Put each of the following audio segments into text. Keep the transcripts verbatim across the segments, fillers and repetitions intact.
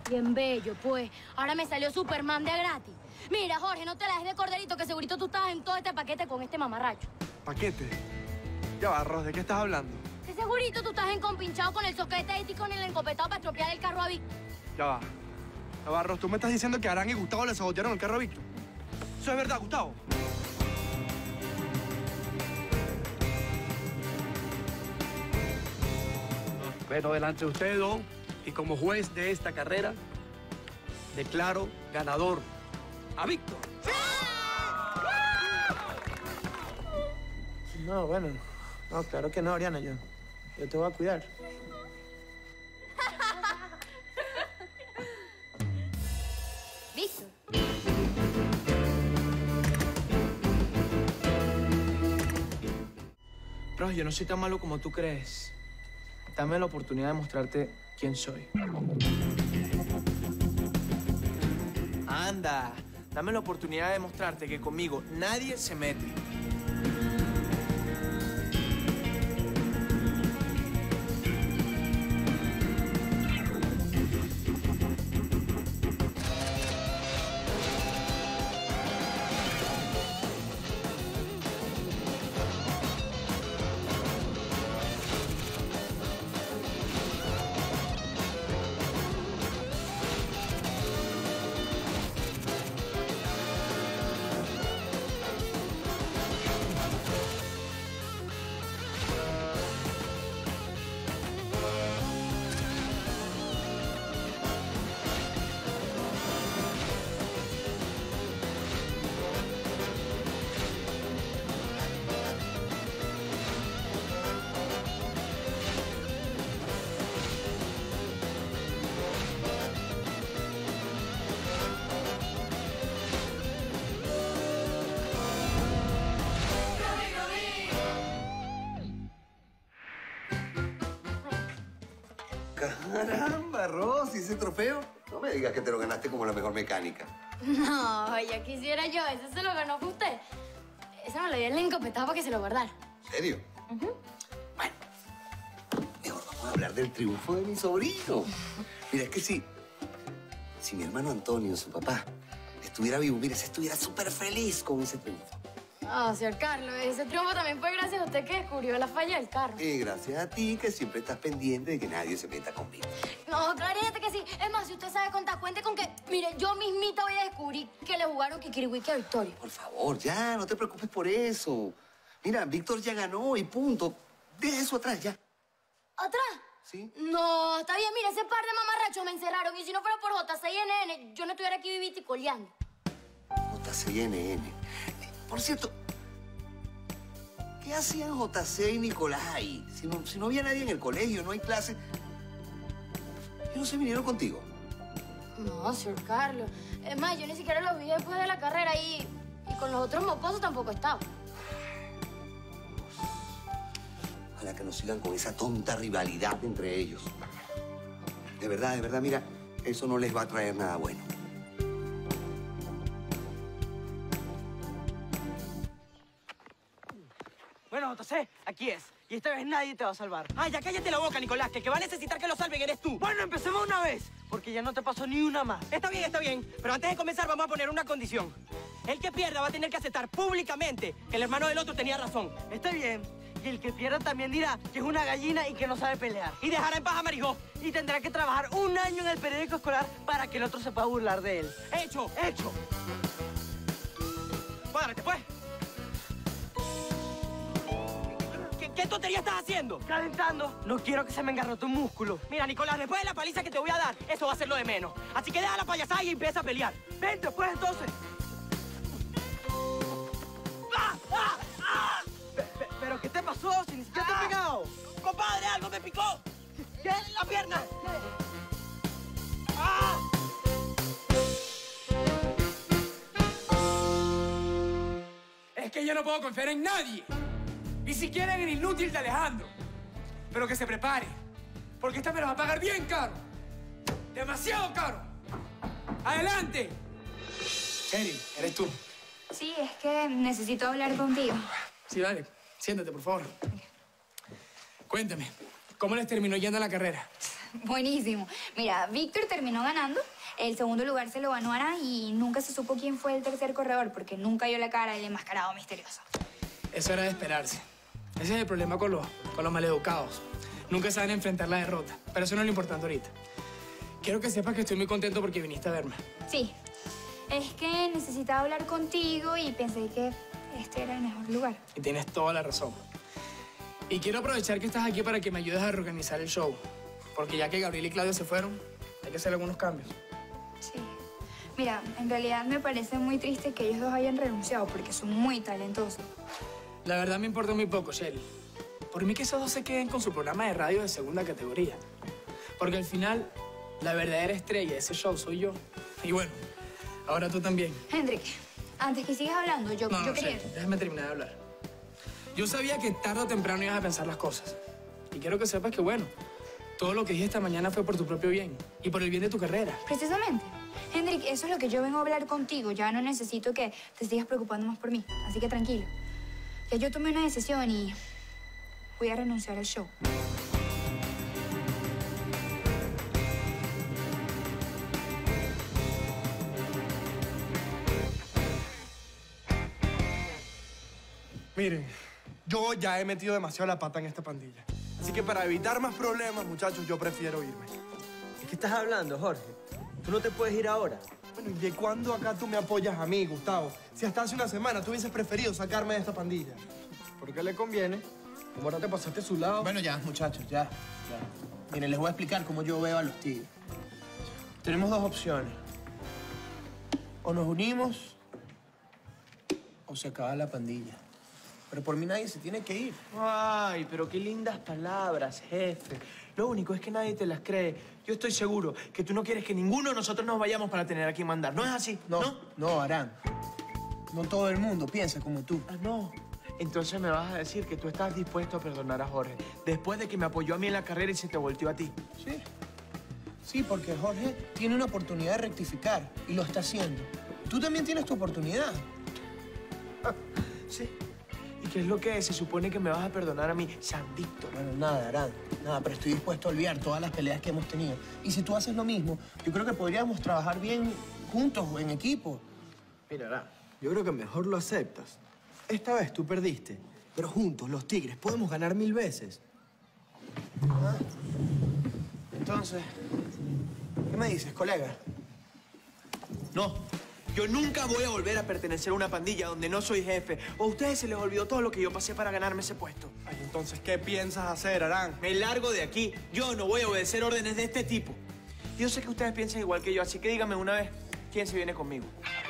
Bien bello, pues. Ahora me salió Superman de a gratis. Mira, Jorge, no te la des de corderito, que segurito tú estabas en todo este paquete con este mamarracho. ¿Paquete? Ya va, Ros, ¿de qué estás hablando? Que segurito tú estás encompinchado con el soquete y con el encopetado para estropear el carro a Víctor. Ya va. Ya va, Ros, ¿tú me estás diciendo que Arán y Gustavo le sabotearon el carro a Víctor? ¿Eso es verdad, Gustavo? Bueno, delante de ustedes dos, y como juez de esta carrera, declaro ganador a Víctor. No, bueno. No, claro que no, Oriana. Yo, yo te voy a cuidar. ¿Víctor? Ros, yo no soy tan malo como tú crees. Dame la oportunidad de mostrarte quién soy. Anda, dame la oportunidad de mostrarte que conmigo nadie se mete. Caramba, Rosy, ese trofeo. No me digas que te lo ganaste como la mejor mecánica. No, ya quisiera yo. Ese se lo ganó fue usted. Ese me lo dio el encopetado para que se lo guardara. ¿En serio? Uh-huh. Bueno, mejor vamos a hablar del triunfo de mi sobrino. Mira, es que si, si mi hermano Antonio, su papá, estuviera vivo, mira, se estuviera súper feliz con ese triunfo. Ah, señor Carlos, ese triunfo también fue gracias a usted que descubrió la falla del carro. Y gracias a ti, que siempre estás pendiente de que nadie se meta conmigo. No, claramente que sí. Es más, si usted sabe contar, cuente con que, mire, yo mismita voy a descubrir que le jugaron Kikiriwiki a Victoria. Por favor, ya, no te preocupes por eso. Mira, Víctor ya ganó y punto. Deja eso atrás, ya. ¿Atrás? ¿Sí? No, está bien, mire, ese par de mamarrachos me encerraron y si no fuera por J C I N N, yo no estuviera aquí vivita y coleando. J C I N N. Por cierto, ¿qué hacían J C y Nicolás ahí? Si no, si no había nadie en el colegio, no hay clase. ¿Ellos no se vinieron contigo? No, señor Carlos. Es más, yo ni siquiera los vi después de la carrera y, y con los otros mocosos tampoco estaba. Ojalá que no sigan con esa tonta rivalidad entre ellos. De verdad, de verdad, mira, eso no les va a traer nada bueno. Bueno, J C, aquí es. Y esta vez nadie te va a salvar. Ay, ya cállate la boca, Nicolás, que el que va a necesitar que lo salven eres tú. Bueno, empecemos una vez, porque ya no te pasó ni una más. Está bien, está bien. Pero antes de comenzar vamos a poner una condición. El que pierda va a tener que aceptar públicamente que el hermano del otro tenía razón. Está bien. Y el que pierda también dirá que es una gallina y que no sabe pelear. Y dejará en paz a Marijó. Y tendrá que trabajar un año en el periódico escolar para que el otro se pueda burlar de él. ¡Hecho! ¡Hecho! Cuádrate, pues. ¿Qué tontería estás haciendo? Calentando. No quiero que se me engarrote un músculo. Mira, Nicolás, después de la paliza que te voy a dar, eso va a ser lo de menos. Así que deja la payasada y empieza a pelear. Vente, pues, entonces. ¡Ah! ¡Ah! ¡Ah! Pe- pe- ¿Pero qué te pasó? Si ni siquiera te he pegado. Compadre, algo me picó. ¿Qué? La pierna. ¡Ah! Es que yo no puedo confiar en nadie. Ni siquiera en el inútil de Alejandro. Pero que se prepare. Porque esta me la va a pagar bien caro. Demasiado caro. ¡Adelante! Cheryl, ¿eres tú? Sí, es que necesito hablar contigo. Sí, vale. Siéntate, por favor. Cuéntame, ¿cómo les terminó yendo la carrera? Buenísimo. Mira, Víctor terminó ganando. El segundo lugar se lo ganó Arán y nunca se supo quién fue el tercer corredor porque nunca dio la cara del enmascarado misterioso. Eso era de esperarse. Ese es el problema con los, con los maleducados. Nunca saben enfrentar la derrota. Pero eso no es lo importante ahorita. Quiero que sepas que estoy muy contento porque viniste a verme. Sí. Es que necesitaba hablar contigo y pensé que este era el mejor lugar. Y tienes toda la razón. Y quiero aprovechar que estás aquí para que me ayudes a reorganizar el show. Porque ya que Gabriel y Claudio se fueron, hay que hacer algunos cambios. Sí. Mira, en realidad me parece muy triste que ellos dos hayan renunciado porque son muy talentosos. La verdad me importa muy poco, Shelly. Por mí que esos dos se queden con su programa de radio de segunda categoría. Porque al final, la verdadera estrella de ese show soy yo. Y bueno, ahora tú también. Hendrik, antes que sigas hablando, yo, No, yo no, quería... Shelly, déjame terminar de hablar. Yo sabía que tarde o temprano ibas a pensar las cosas. Y quiero que sepas que, bueno, todo lo que dije esta mañana fue por tu propio bien y por el bien de tu carrera. Precisamente. Hendrik, eso es lo que yo vengo a hablar contigo. Ya no necesito que te sigas preocupando más por mí. Así que tranquilo. Ya yo tomé una decisión y voy a renunciar al show. Miren, yo ya he metido demasiado la pata en esta pandilla. Así que para evitar más problemas, muchachos, yo prefiero irme. ¿De qué estás hablando, Jorge? Tú no te puedes ir ahora. Bueno, ¿y de cuándo acá tú me apoyas a mí, Gustavo? Si hasta hace una semana tú hubieses preferido sacarme de esta pandilla. Porque le conviene. Como ahora te pasaste a su lado. Bueno, ya, muchachos, ya, ya. Miren, les voy a explicar cómo yo veo a los Tigres. Tenemos dos opciones. O nos unimos, o se acaba la pandilla. Pero por mí nadie se tiene que ir. Ay, pero qué lindas palabras, jefe. Lo único es que nadie te las cree. Yo estoy seguro que tú no quieres que ninguno de nosotros nos vayamos para tener a quien mandar. ¿No es así? No, ¿No? no, Arán. No todo el mundo piensa como tú. Ah, no. Entonces me vas a decir que tú estás dispuesto a perdonar a Jorge después de que me apoyó a mí en la carrera y se te volteó a ti. Sí. Sí, porque Jorge tiene una oportunidad de rectificar y lo está haciendo. Tú también tienes tu oportunidad. Sí. ¿Y qué es lo que se supone que me vas a perdonar a mí, San Víctor? Bueno, nada, Arán. Nada, pero estoy dispuesto a olvidar todas las peleas que hemos tenido. Y si tú haces lo mismo, yo creo que podríamos trabajar bien juntos o en equipo. Mira, Arán, yo creo que mejor lo aceptas. Esta vez tú perdiste, pero juntos, los Tigres, podemos ganar mil veces. ¿Ah? Entonces, ¿qué me dices, colega? No, yo nunca voy a volver a pertenecer a una pandilla donde no soy jefe. O a ustedes se les olvidó todo lo que yo pasé para ganarme ese puesto. Ay, entonces, ¿qué piensas hacer, Arán? Me largo de aquí. Yo no voy a obedecer órdenes de este tipo. Yo sé que ustedes piensan igual que yo, así que díganme una vez, ¿quién se viene conmigo?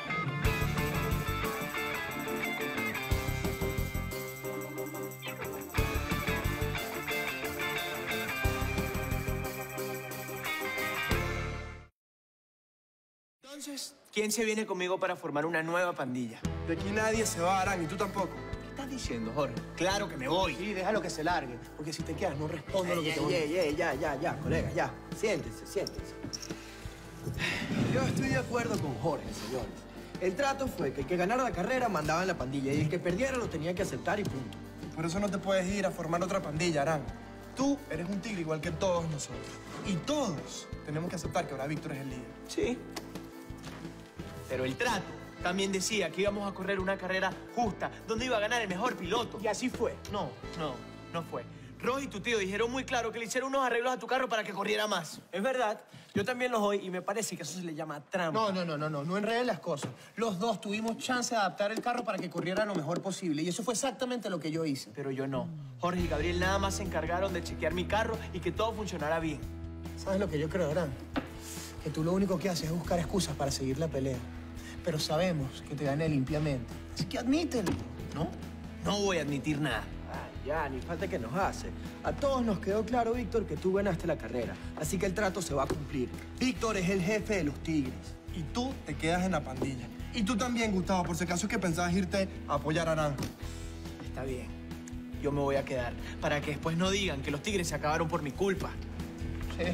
Entonces, ¿quién se viene conmigo para formar una nueva pandilla? De aquí nadie se va, Arán, y tú tampoco. ¿Qué estás diciendo, Jorge? Claro que me voy. Sí, déjalo que se largue, porque si te quedas no respondo lo que te voy a Ey, ey, ya, ya, ya, colega, ya. Siéntese, siéntese. Yo estoy de acuerdo con Jorge, señores. El trato fue que el que ganara la carrera mandaba en la pandilla y el que perdiera lo tenía que aceptar y punto. Por eso no te puedes ir a formar otra pandilla, Arán. Tú eres un tigre igual que todos nosotros. Y todos tenemos que aceptar que ahora Víctor es el líder. Sí. Pero el trato también decía que íbamos a correr una carrera justa, donde iba a ganar el mejor piloto. Y así fue. No, no, no fue. Roy y tu tío dijeron muy claro que le hicieron unos arreglos a tu carro para que corriera más. Es verdad, yo también los oí y me parece que eso se le llama trampa. No, no, no, no, no, no enredes las cosas. Los dos tuvimos chance de adaptar el carro para que corriera lo mejor posible. Y eso fue exactamente lo que yo hice. Pero yo no. Jorge y Gabriel nada más se encargaron de chequear mi carro y que todo funcionara bien. ¿Sabes lo que yo creo, Arán? Que tú lo único que haces es buscar excusas para seguir la pelea. Pero sabemos que te gané limpiamente. Así que admítelo, ¿no? No voy a admitir nada. Ay, ya, ni falta que nos hace. A todos nos quedó claro, Víctor, que tú ganaste la carrera. Así que el trato se va a cumplir. Víctor es el jefe de los Tigres. Y tú te quedas en la pandilla. Y tú también, Gustavo, por si acaso es que pensabas irte a apoyar a Arán. Está bien. Yo me voy a quedar para que después no digan que los Tigres se acabaron por mi culpa. Sí.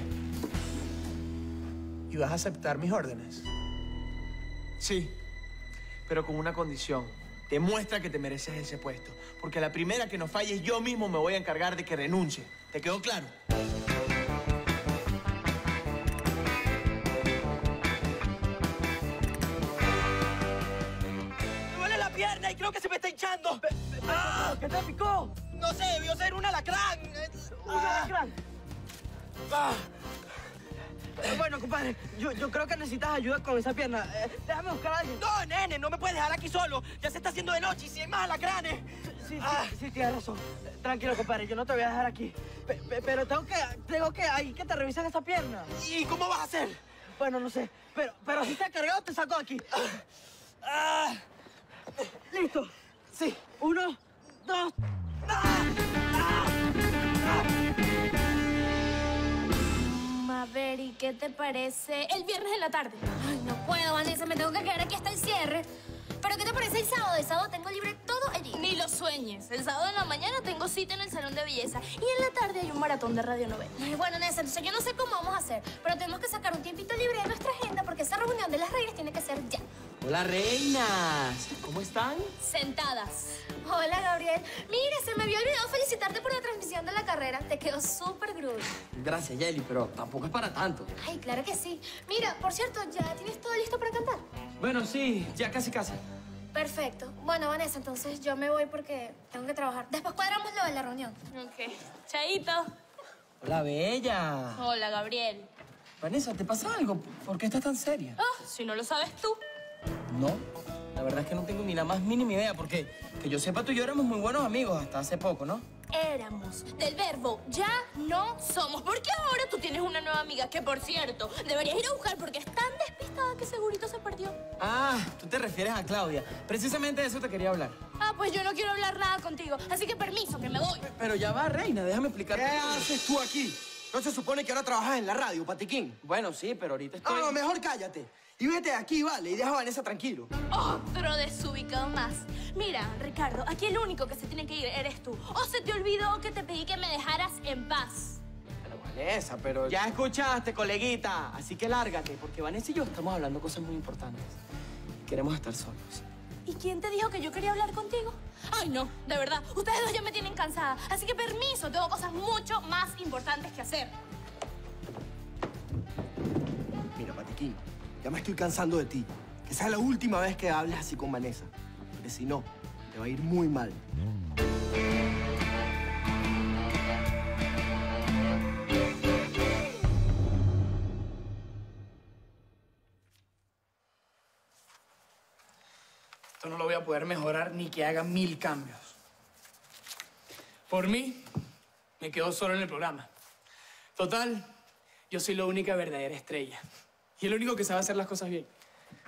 ¿Y vas a aceptar mis órdenes? Sí, pero con una condición. Demuestra que te mereces ese puesto. Porque a la primera que nos falles, yo mismo me voy a encargar de que renuncie. ¿Te quedó claro? pierna y creo que se me está hinchando. ¡Ah! ¿Qué te picó? No sé, debió ser un alacrán. ¿Un alacrán? Ah. Bueno, compadre, yo, yo creo que necesitas ayuda con esa pierna. Eh, déjame buscar a alguien. No, nene, no me puedes dejar aquí solo. Ya se está haciendo de noche y si hay más alacranes. Sí, sí, ah. sí, sí, tienes razón. Tranquilo, compadre, yo no te voy a dejar aquí. Pe pe pero tengo que, tengo que, ahí que te revisen esa pierna. ¿Y cómo vas a hacer? Bueno, no sé, pero, pero si te cargado te saco de aquí. Ah. Listo. Sí, uno, dos. ¡Ah! ¡Ah! ¡Ah! Maverick, ¿qué te parece el viernes en la tarde? Ay, no puedo, Vanessa, me tengo que quedar aquí hasta el cierre. ¿Pero qué te parece el sábado? El sábado tengo libre todo el día. Ni lo sueñes. El sábado en la mañana tengo cita en el salón de belleza. Y en la tarde hay un maratón de radionovela. Ay, bueno, Nessa, entonces yo no sé cómo vamos a hacer, pero tenemos que sacar un tiempito libre de nuestra agenda porque esa reunión de las reinas tiene que ser ya. Hola, reinas. ¿Cómo están? Sentadas. Hola, Gabriel. Mira, se me había olvidado felicitarte por la transmisión de la carrera. Te quedó súper groovy. Gracias, Yeli, pero tampoco es para tanto. Ay, claro que sí. Mira, por cierto, ¿ya tienes todo listo para cantar? Bueno, sí, ya casi casi. Perfecto. Bueno, Vanessa, entonces yo me voy porque tengo que trabajar. Después cuadramos lo de la reunión. Ok. Chaito. Hola, bella. Hola, Gabriel. Vanessa, ¿te pasa algo? ¿Por qué estás tan seria? Oh, si no lo sabes tú. No, la verdad es que no tengo ni la más mínima idea porque, que yo sepa, tú y yo éramos muy buenos amigos hasta hace poco, ¿no? Éramos. Del verbo ya no somos. Porque ahora tú tienes una nueva amiga que, por cierto, deberías ir a buscar porque es tan despistada que segurito se perdió. Ah, tú te refieres a Claudia. Precisamente de eso te quería hablar. Ah, pues yo no quiero hablar nada contigo. Así que permiso, que me voy. Pero ya va, reina, déjame explicarte. ¿Qué haces tú aquí? ¿No se supone que ahora trabajas en la radio, Patiquín? Bueno, sí, pero ahorita estoy... Ah, mejor cállate. Y vete de aquí, vale, y deja a Vanessa tranquilo. Otro desubicado más. Mira, Ricardo, aquí el único que se tiene que ir eres tú. ¿O se te olvidó que te pedí que me dejaras en paz? Pero Vanessa, pero... Ya escuchaste, coleguita. Así que lárgate, porque Vanessa y yo estamos hablando cosas muy importantes. Queremos estar solos. ¿Y quién te dijo que yo quería hablar contigo? Ay, no, de verdad. Ustedes dos ya me tienen cansada. Así que permiso, tengo cosas mucho más importantes que hacer. Mira, Patiquín, ya me estoy cansando de ti. Que sea la última vez que hables así con Vanessa. Porque si no, te va a ir muy mal. Esto no lo voy a poder mejorar ni que haga mil cambios. Por mí, me quedo solo en el programa. Total, yo soy la única verdadera estrella. Y el único que sabe hacer las cosas bien.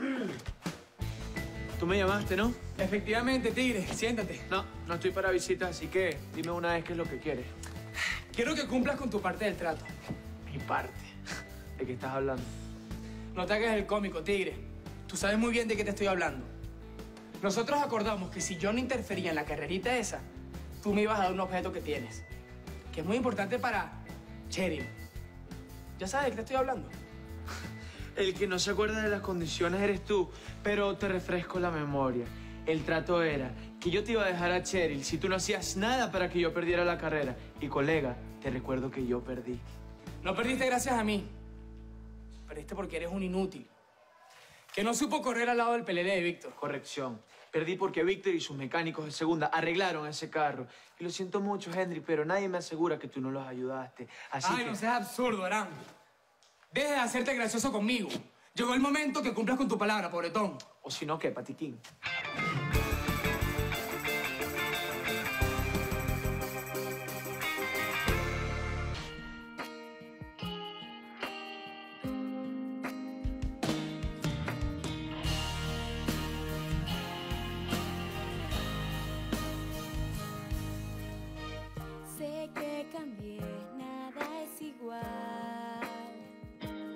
Tú me llamaste, ¿no? Efectivamente, Tigre, siéntate. No, no estoy para visitas, así que dime una vez qué es lo que quieres. Quiero que cumplas con tu parte del trato. Mi parte. ¿De qué estás hablando? No te hagas el cómico, Tigre. Tú sabes muy bien de qué te estoy hablando. Nosotros acordamos que si yo no interfería en la carrerita esa, tú me ibas a dar un objeto que tienes. Que es muy importante para Cheryl. ¿Ya sabes de qué te estoy hablando? El que no se acuerda de las condiciones eres tú, pero te refresco la memoria. El trato era que yo te iba a dejar a Cheryl si tú no hacías nada para que yo perdiera la carrera. Y colega, te recuerdo que yo perdí. No perdiste gracias a mí. Perdiste porque eres un inútil. Que no supo correr al lado del pelele de Víctor. Corrección. Perdí porque Víctor y sus mecánicos de segunda arreglaron ese carro. Y lo siento mucho, Henry, pero nadie me asegura que tú no los ayudaste. Así Ay, que... no seas absurdo, Arán. Deja de hacerte gracioso conmigo. Llegó el momento que cumplas con tu palabra, pobretón. O si no, ¿qué, Patiquín? Sé que cambié, nada es igual.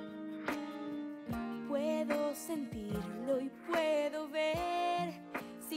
Puedo sentirlo y puedo ver.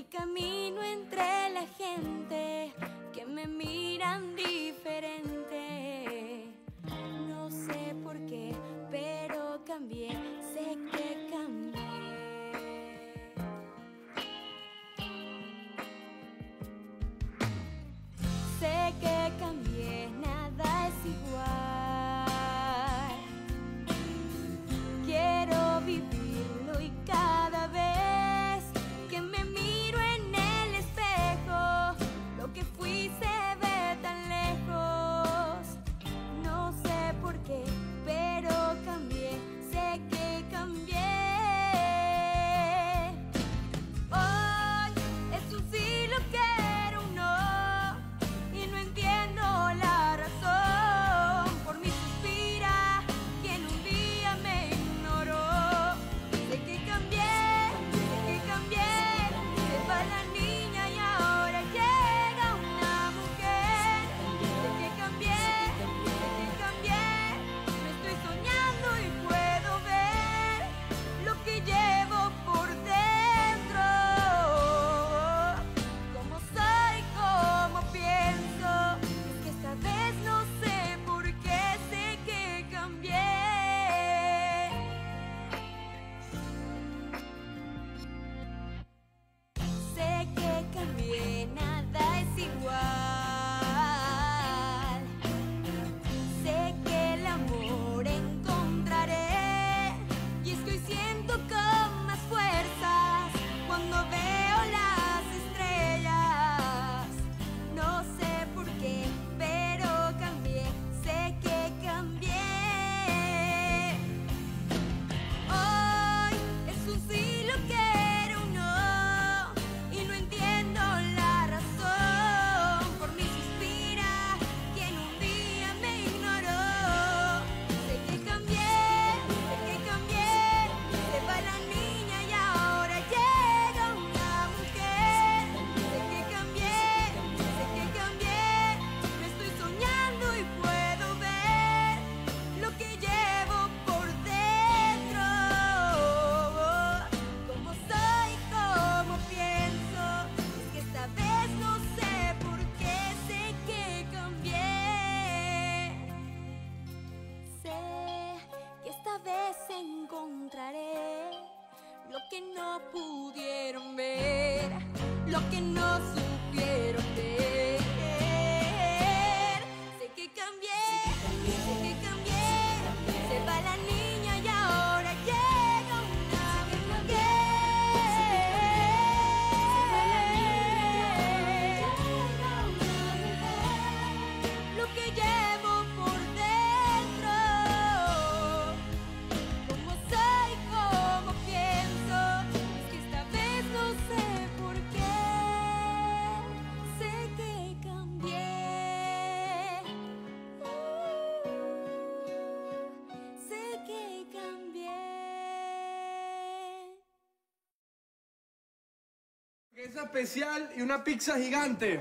Esa especial y una pizza gigante.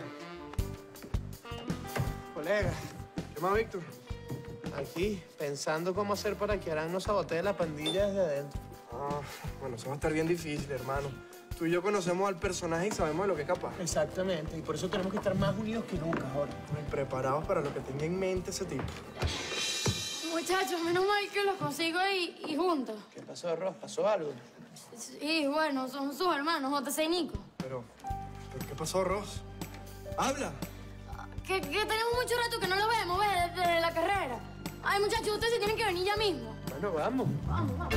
Colega, ¿Qué más, Víctor? aquí, pensando cómo hacer para que Arán no sabotee la pandilla desde adentro. Ah, bueno, eso va a estar bien difícil, hermano. Tú y yo conocemos al personaje y sabemos de lo que es capaz. Exactamente, y por eso tenemos que estar más unidos que nunca ahora. Y preparados para lo que tenga en mente ese tipo. Muchachos, menos mal que los consigo y, y juntos. ¿Qué pasó, Ross? ¿Pasó algo? Sí, bueno, son sus hermanos, J C y Nico. Pero, ¿pero qué pasó, Ross? ¡Habla! Que, que tenemos mucho rato que no lo vemos, ¿ves? Desde la carrera. Ay, muchachos, ustedes se tienen que venir ya mismo. Bueno, vamos. Vamos, vamos.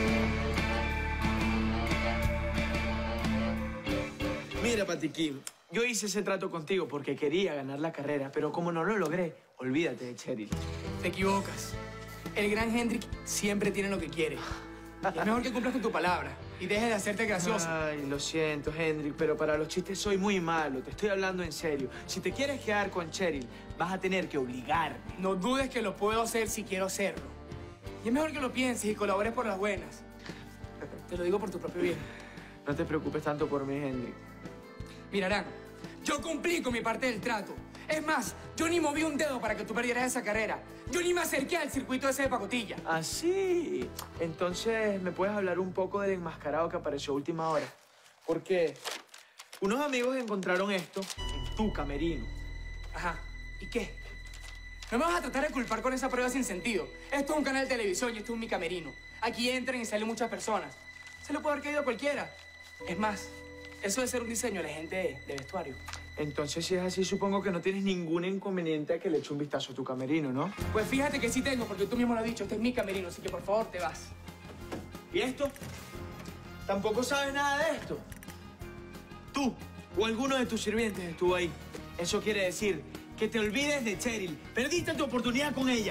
Mira, Patiquín, yo hice ese trato contigo porque quería ganar la carrera, pero como no lo logré, olvídate de Cheryl. Te equivocas. El gran Hendrik siempre tiene lo que quiere. Y es mejor que cumplas con tu palabra y dejes de hacerte gracioso. Ay, lo siento, Hendrik, pero para los chistes soy muy malo. Te estoy hablando en serio. Si te quieres quedar con Cheryl, vas a tener que obligarme. No dudes que lo puedo hacer si quiero hacerlo. Y es mejor que lo pienses y colabores por las buenas. Te lo digo por tu propio bien. No te preocupes tanto por mí, Hendrik. Mira, Arán, yo cumplí con mi parte del trato. Es más, yo ni moví un dedo para que tú perdieras esa carrera. Yo ni me acerqué al circuito ese de pacotilla. ¿Ah, sí? Entonces, ¿me puedes hablar un poco del enmascarado que apareció a última hora? Porque unos amigos encontraron esto en tu camerino. Ajá. ¿Y qué? No me vas a tratar de culpar con esa prueba sin sentido. Esto es un canal de televisión y esto es mi camerino. Aquí entran y salen muchas personas. Se lo puede haber caído a cualquiera. Es más, eso de ser un diseño de la gente de, de vestuario. Entonces, si es así, supongo que no tienes ningún inconveniente a que le eche un vistazo a tu camerino, ¿no? Pues fíjate que sí tengo, porque tú mismo lo has dicho. Este es mi camerino, así que por favor te vas. ¿Y esto? ¿Tampoco sabes nada de esto? Tú o alguno de tus sirvientes estuvo ahí. Eso quiere decir que te olvides de Cheryl. Perdiste tu oportunidad con ella.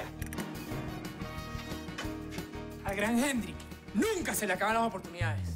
Al gran Hendrik nunca se le acaban las oportunidades.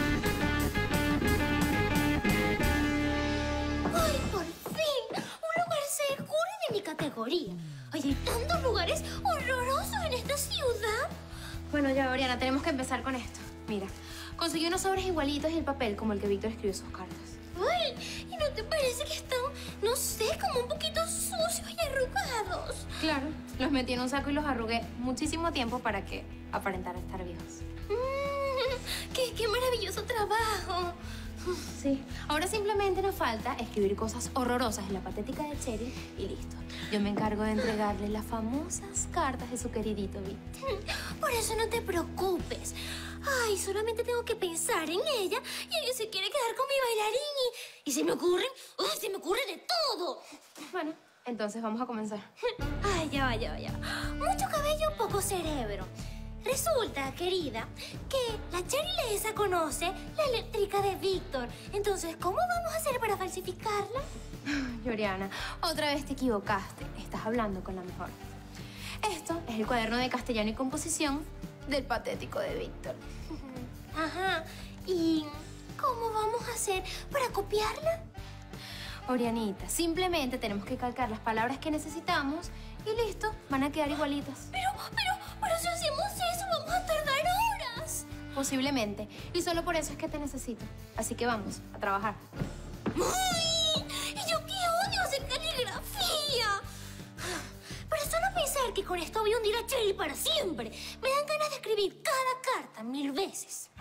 ¡Ay, por fin! Un lugar seguro de mi categoría. Ay, hay tantos lugares horrorosos en esta ciudad. Bueno, ya, Oriana, tenemos que empezar con esto. Mira, conseguí unos sobres igualitos y el papel como el que Víctor escribió sus cartas. Ay, ¿y no te parece que están, no sé, como un poquito sucios y arrugados? Claro, los metí en un saco y los arrugué muchísimo tiempo para que aparentaran estar viejos. Mmm, qué, qué maravilloso trabajo. Sí, ahora simplemente nos falta escribir cosas horrorosas en la patética de Cheryl y listo. Yo me encargo de entregarle las famosas cartas de su queridito Víctor. Por eso no te preocupes. Ay, solamente tengo que pensar en ella y ella se quiere quedar con mi bailarín y, y se me ocurre, ¡ay, se me ocurre de todo! Bueno, entonces vamos a comenzar. Ay, ya va, ya va, ya va. Mucho cabello, poco cerebro. Resulta, querida, que la Cheryl esa conoce la eléctrica de Víctor. Entonces, ¿cómo vamos a hacer para falsificarla? Oriana, otra vez te equivocaste. Estás hablando con la mejor. Esto es el cuaderno de castellano y composición del patético de Víctor. Ajá. ¿Y cómo vamos a hacer para copiarla? Orianita, simplemente tenemos que calcar las palabras que necesitamos y listo, van a quedar igualitas. Pero, pero, pero si hacemos eso vamos a tardar horas. Posiblemente. Y solo por eso es que te necesito. Así que vamos, a trabajar. ¡Ay! ¡Y yo qué odio hacer caligrafía! Pero solo pensar que con esto voy a hundir a Cheryl para siempre. Me dan ganas de escribir cada carta mil veces.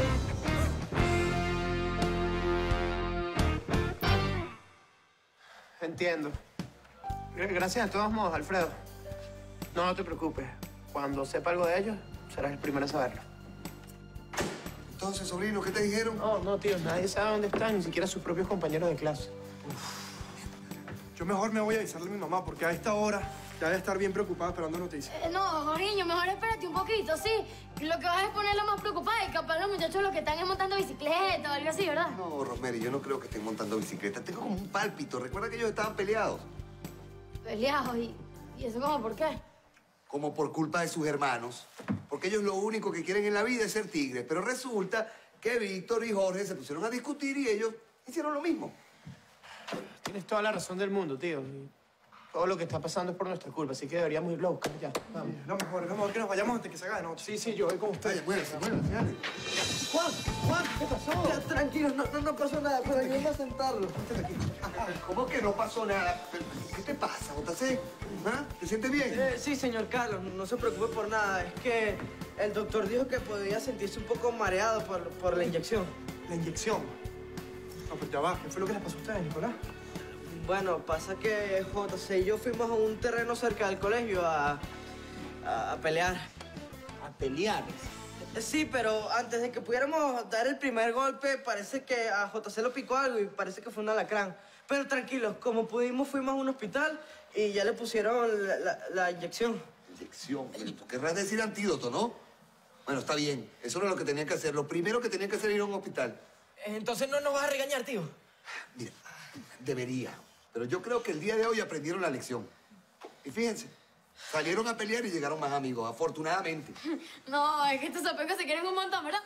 Entiendo. Gracias de todos modos, Alfredo. No, no te preocupes. Cuando sepa algo de ellos, serás el primero a saberlo. Entonces, sobrino, ¿qué te dijeron? No, no, tío. Nadie sabe dónde están, ni siquiera sus propios compañeros de clase. Yo mejor me voy a avisarle a mi mamá, porque a esta hora ya debe estar bien preocupada esperando noticias. Eh, no, niño, mejor espérate un poquito, ¿sí? Lo que vas es ponerla más preocupada y capaz los muchachos lo que están es montando bicicleta o algo así, ¿verdad? No, Rosemary, yo no creo que estén montando bicicleta. Tengo como un pálpito. Recuerda que ellos estaban peleados. Peleados, ¿y, y eso cómo por qué? Como por culpa de sus hermanos. Porque ellos lo único que quieren en la vida es ser tigres. Pero resulta que Víctor y Jorge se pusieron a discutir y ellos hicieron lo mismo. Tienes toda la razón del mundo, tío. todo lo que está pasando es por nuestra culpa, así que deberíamos irlo a buscar ya. Vamos. Lo mejor, lo mejor que nos vayamos antes que se haga de noche. Sí, sí, yo voy con usted. Vaya, muévese, muévese, dale. Juan, Juan, ¿qué pasó? Ya, tranquilos, no, no, no pasó nada, pero ayúdenme a sentarlo. ¿Cómo que no pasó nada? ¿Qué te pasa, J C? ¿Ah? ¿Te sientes bien? Eh, sí, señor Carlos, no se preocupe por nada. Es que el doctor dijo que podía sentirse un poco mareado por, por la inyección. La inyección. No, pues ya va. ¿Qué fue lo que les pasó a ustedes, Nicolás? Bueno, pasa que J C y yo fuimos a un terreno cerca del colegio a, a, a pelear. ¿A pelear? Sí, pero antes de que pudiéramos dar el primer golpe, parece que a J C lo picó algo y parece que fue un alacrán. Pero tranquilos, como pudimos fuimos a un hospital y ya le pusieron la, la, la inyección. Inyección. Bueno, tú querrás decir antídoto, ¿no? Bueno, está bien. Eso no es lo que tenían que hacer. Lo primero que tenían que hacer era ir a un hospital. Entonces no nos vas a regañar, tío. Mira, debería. Pero yo creo que el día de hoy aprendieron la lección. Y fíjense, salieron a pelear y llegaron más amigos, afortunadamente. No, es que estos sapecos se quieren un montón, ¿verdad?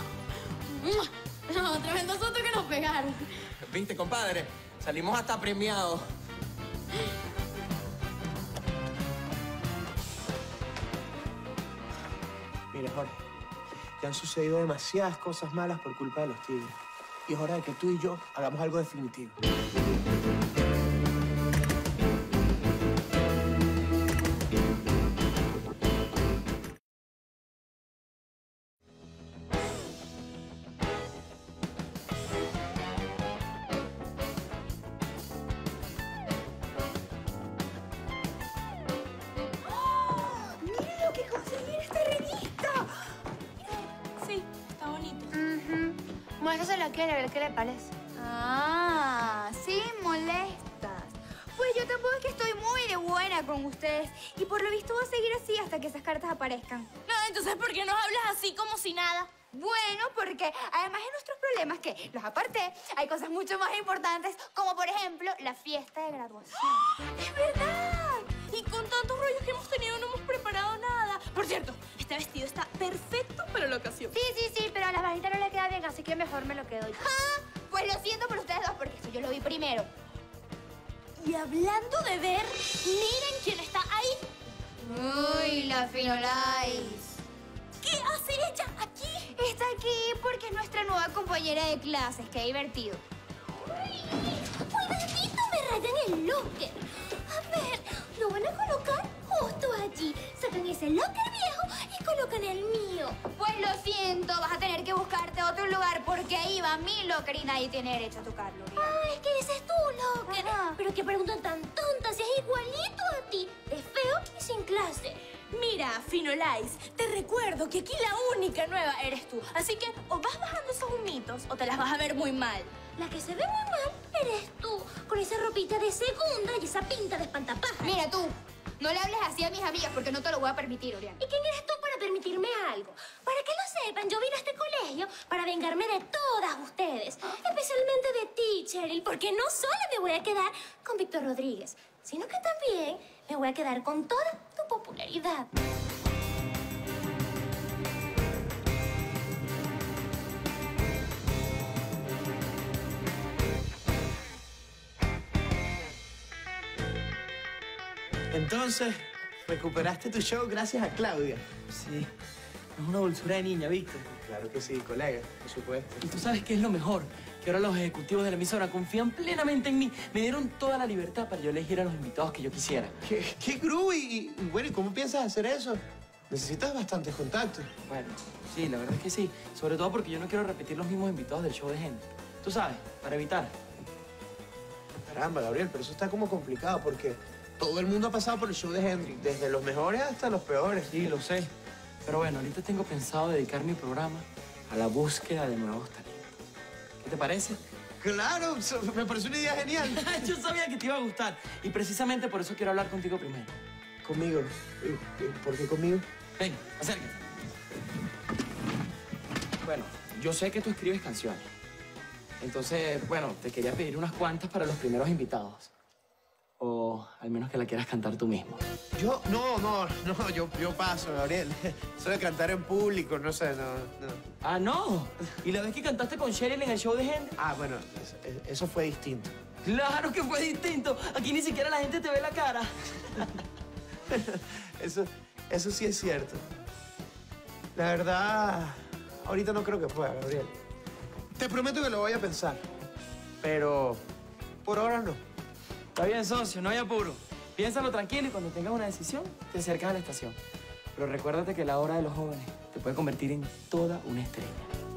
No, tremendo susto que nos pegaron. Viste, compadre, salimos hasta premiados. Mira, Jorge, ya han sucedido demasiadas cosas malas por culpa de los tigres. Y es hora de que tú y yo hagamos algo definitivo. Muéstraselo aquí a ver qué le parece. Ah, sí, molestas. Pues yo tampoco es que estoy muy de buena con ustedes. Y por lo visto voy a seguir así hasta que esas cartas aparezcan. No, entonces, ¿por qué nos hablas así como si nada? Bueno, porque además de nuestros problemas, que los aparté, hay cosas mucho más importantes, como por ejemplo, la fiesta de graduación. ¡Oh! ¡Es verdad! Y con tantos rollos que hemos tenido no hemos preparado nada. Por cierto, este vestido está perfecto para la ocasión. Sí, sí, sí, pero a la bajita no le queda bien, así que mejor me lo quedo yo. Ah, pues lo siento por ustedes dos, porque esto yo lo vi primero. Y hablando de ver, miren quién está ahí. Uy, la Finolais. ¿Qué hace ella aquí? Está aquí porque es nuestra nueva compañera de clases. Qué divertido. Cuidadito, me rayan el locker. A ver, lo van a colocar justo allí. Sacan ese locker viejo y colocan el mío. Pues lo siento, vas a tener que buscarte otro lugar porque ahí va mi locker y nadie tiene derecho a tocarlo. Ah, es que ese es tu locker. Ajá. Pero qué pregunta tan tonta, si es igualito a ti. Es feo y sin clase. Mira, Finolais, te recuerdo que aquí la única nueva eres tú. Así que o vas bajando esos humitos o te las vas a ver muy mal. La que se ve muy mal eres tú, con esa ropita de segunda y esa pinta de espantapajas. Mira tú, no le hables así a mis amigas porque no te lo voy a permitir, Oriana. ¿Y quién eres tú para permitirme algo? Para que lo sepan, yo vine a este colegio para vengarme de todas ustedes. Especialmente de ti, Cheryl, porque no solo me voy a quedar con Víctor Rodríguez, sino que también me voy a quedar con toda tu popularidad. Entonces, recuperaste tu show gracias a Claudia. Sí, es una dulzura de niña, ¿viste? Claro que sí, colega, por supuesto. Y tú sabes qué es lo mejor, que ahora los ejecutivos de la emisora confían plenamente en mí. Me dieron toda la libertad para yo elegir a los invitados que yo quisiera. ¿Qué, qué groovy? Y, y bueno, ¿y cómo piensas hacer eso? Necesitas bastantes contactos. Bueno, sí, la verdad es que sí. Sobre todo porque yo no quiero repetir los mismos invitados del show de gente. Tú sabes, para evitar. Caramba, Gabriel, pero eso está como complicado porque todo el mundo ha pasado por el show de Hendrix, desde los mejores hasta los peores. Sí, lo sé. Pero bueno, ahorita tengo pensado dedicar mi programa a la búsqueda de nuevos talentos. ¿Qué te parece? Claro, me parece una idea genial. Yo sabía que te iba a gustar. Y precisamente por eso quiero hablar contigo primero. ¿Conmigo? ¿Por qué conmigo? Ven, acércate. Bueno, yo sé que tú escribes canciones. Entonces, bueno, te quería pedir unas cuantas para los primeros invitados. O al menos que la quieras cantar tú mismo. Yo, no, no, no, yo, yo paso, Gabriel. Eso de cantar en público, no sé, no, no. Ah, ¿no? ¿Y la vez que cantaste con Cheryl en el show de Henry? Ah, bueno, eso, eso fue distinto. Claro que fue distinto. Aquí ni siquiera la gente te ve la cara. Eso, eso sí es cierto. La verdad, ahorita no creo que pueda, Gabriel. Te prometo que lo voy a pensar. Pero por ahora no. Está bien, socio, no hay apuro. Piénsalo tranquilo y cuando tengas una decisión, te acercas a la estación. Pero recuérdate que la hora de los jóvenes te puede convertir en toda una estrella.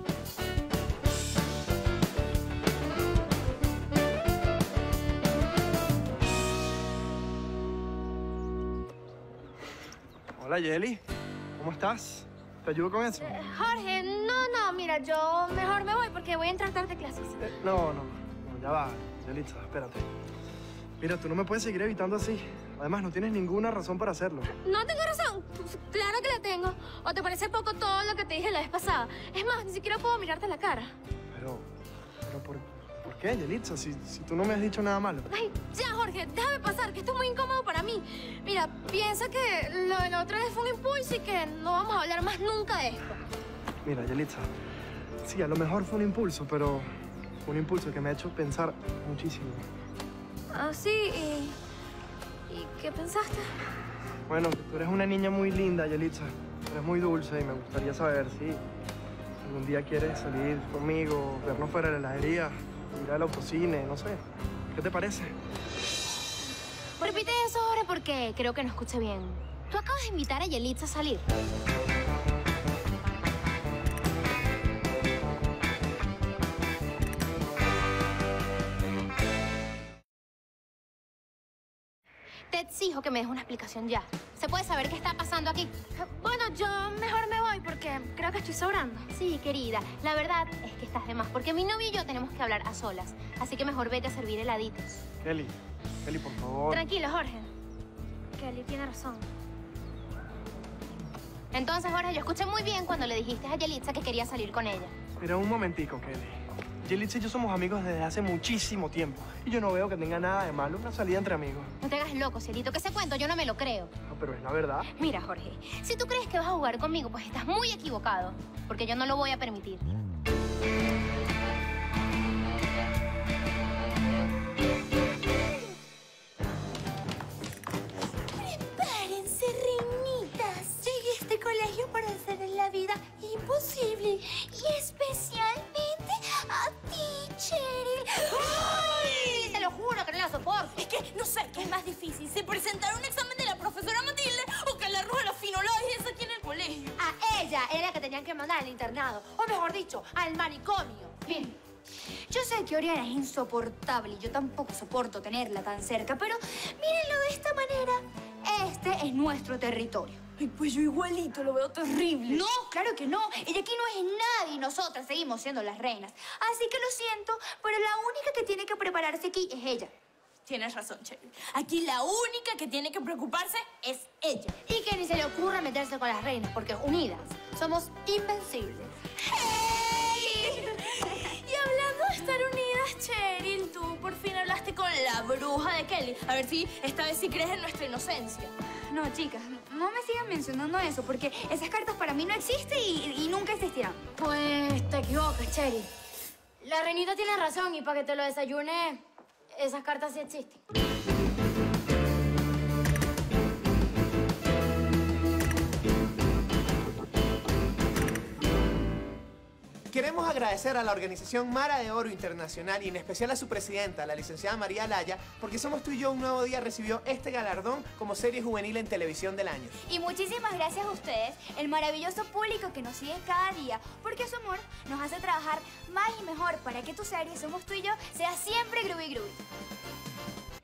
Hola, Yeli. ¿Cómo estás? ¿Te ayudo con eso? Eh, Jorge, no, no, mira, yo mejor me voy porque voy a entrar tarde a clases. Eh, no, no, no, ya va. Yelitza, espérate. Mira, tú no me puedes seguir evitando así. Además, no tienes ninguna razón para hacerlo. No tengo razón. Pues, claro que la tengo. ¿O te parece poco todo lo que te dije la vez pasada? Es más, ni siquiera puedo mirarte la cara. Pero, pero ¿por, ¿por qué, Yelitza? Si, si tú no me has dicho nada malo. Ay, ya, Jorge, déjame pasar, que esto es muy incómodo para mí. Mira, piensa que lo de la otra vez fue un impulso y que no vamos a hablar más nunca de esto. Mira, Yelitza, sí, a lo mejor fue un impulso, pero fue un impulso que me ha hecho pensar muchísimo. Ah, sí, y... ¿Y qué pensaste? Bueno, tú eres una niña muy linda, Yelitza. Eres muy dulce y me gustaría saber si algún día quieres salir conmigo, vernos fuera de la heladería, ir al autocine, no sé. ¿Qué te parece? Repite eso ahora porque creo que no escuché bien. Tú acabas de invitar a Yelitza a salir. Te exijo que me des una explicación ya. ¿Se puede saber qué está pasando aquí? Bueno, yo mejor me voy porque creo que estoy sobrando. Sí, querida. La verdad es que estás de más porque mi novio y yo tenemos que hablar a solas. Así que mejor vete a servir heladitos. Kelly, Kelly, por favor. Tranquilo, Jorge. Kelly tiene razón. Entonces, Jorge, yo escuché muy bien cuando le dijiste a Yelitza que quería salir con ella. Mira, un momentico, Kelly. Yelitza y yo somos amigos desde hace muchísimo tiempo. Y yo no veo que tenga nada de malo una salida entre amigos. No te hagas loco, Cielito, que ese cuento yo no me lo creo. No, pero es la verdad. Mira, Jorge, si tú crees que vas a jugar conmigo, pues estás muy equivocado. Porque yo no lo voy a permitir. Prepárense, reinitas. Llegué a este colegio para hacer la vida imposible. Y especialmente a ti, Cheryl. ¡Ay! Te lo juro que no la soporto. Es que no sé qué es más difícil, si presentar un examen de la profesora Matilde o que la Roja la finología aquí en el colegio. A ella era la que tenían que mandar al internado. O mejor dicho, al manicomio. Bien. Yo sé que Oriana es insoportable y yo tampoco soporto tenerla tan cerca, pero mírenlo de esta manera. Este es nuestro territorio. Ay, pues yo igualito lo veo terrible. No, claro que no. Ella aquí no es nadie y nosotras seguimos siendo las reinas. Así que lo siento, pero la única que tiene que prepararse aquí es ella. Tienes razón, Cheryl. Aquí la única que tiene que preocuparse es ella. Y que ni se le ocurra meterse con las reinas, porque unidas somos invencibles. ¡Hey! Y hablando de estar unidas, Cheryl, tú por fin hablaste con la bruja de Kelly. A ver si esta vez sí crees en nuestra inocencia. No, chicas, no me sigan mencionando eso, porque esas cartas para mí no existen y, y nunca existirán. Pues te equivocas, Cheryl. La reinita tiene razón y para que te lo desayune, esas cartas sí existen. Queremos agradecer a la organización Mara de Oro Internacional y en especial a su presidenta, la licenciada María Laya, porque Somos Tú y Yo Un Nuevo Día recibió este galardón como serie juvenil en televisión del año. Y muchísimas gracias a ustedes, el maravilloso público que nos sigue cada día, porque su amor nos hace trabajar más y mejor para que tu serie Somos Tú y Yo sea siempre groovy groovy.